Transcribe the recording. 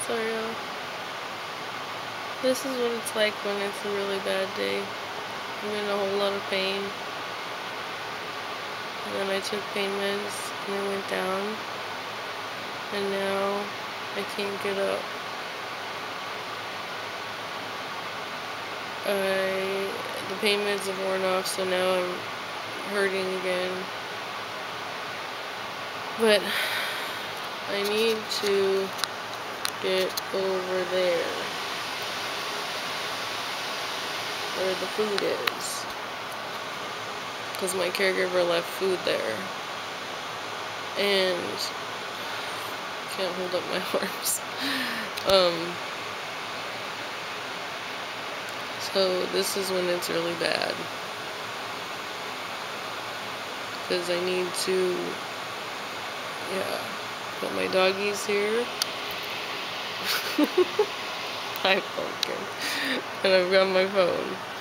Sorry, y'all. This is what it's like when it's a really bad day. I'm in a whole lot of pain. And then I took pain meds and it went down. And now I can't get up. The pain meds have worn off, so now I'm hurting again. But I need to get over there where the food is, because my caregiver left food there, and can't hold up my arms. So this is when it's really bad, because I need to, put my doggies here. Hi, Pumpkin. And I've got my phone.